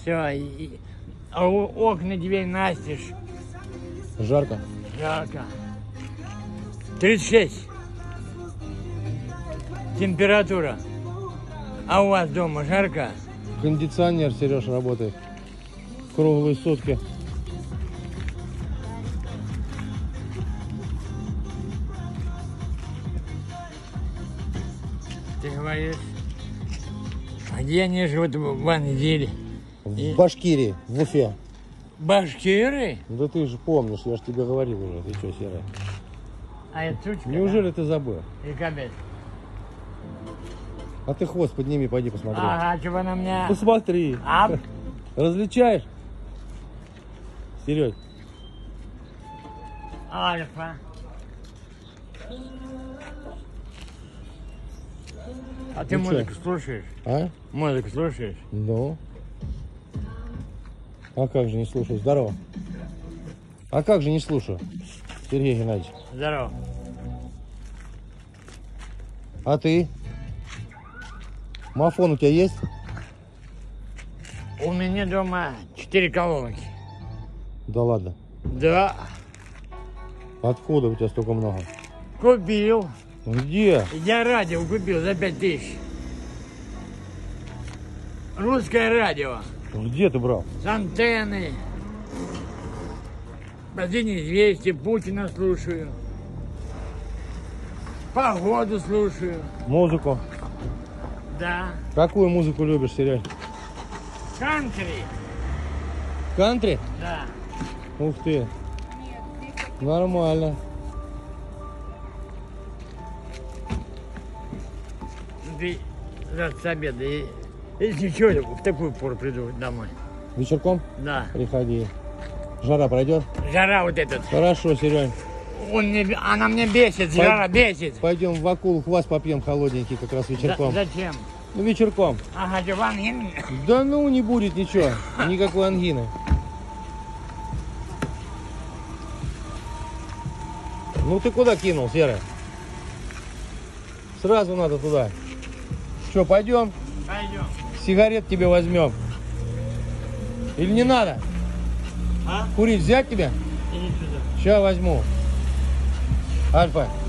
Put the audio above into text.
Все. А окна дверь настежь. Жарко? Жарко. 36. Температура. А у вас дома жарко? Кондиционер, Сереж, работает. Круглые сутки. Ты говоришь, а где они живут в Анзеле? В Башкирии, в Уфе. Башкиры? Да ты же помнишь, я же тебе говорил уже. Ты что, Серый? А это сучка, Неужели ты забыл? И капец. А ты хвост подними, пойди посмотри. Ага, чего на меня? Посмотри. А? Различаешь? Серег. Альфа. А ты Ну музыку чё? слушаешь? А? Музыку слушаешь? Ну. А как же не слушаю? Здорово. А как же не слушаю, Сергей Геннадьевич? Здорово. А ты? Мафон у тебя есть? У меня дома 4 колонки. Да ладно. Да. Откуда у тебя столько много? Купил. Где? Я радио купил за 5000. Русское радио. Где ты брал? С антенной. Последние известия Путина слушаю. Погоду слушаю. Музыку. Да. Какую музыку любишь, Серег? Кантри. Кантри? Да. Ух ты. Нормально. Ты завтра с обеда. Если что, в такую пору приду домой. Вечерком? Да. Приходи. Жара пройдет? Жара вот этот. Хорошо, Серег. Она мне бесит, жара бесит. Пойдем в Акулу квас попьем холодненький как раз вечерком. Зачем? Ну, вечерком. Ага, Джованни. Да ну, не будет ничего. Никакой ангины. Ну ты куда кинул, Серый? Сразу надо туда. Что, пойдем? Пойдем. Сигарет тебе возьмем. Или не надо? А? Курить взять тебе? Иди сюда. Сейчас возьму. Альфа.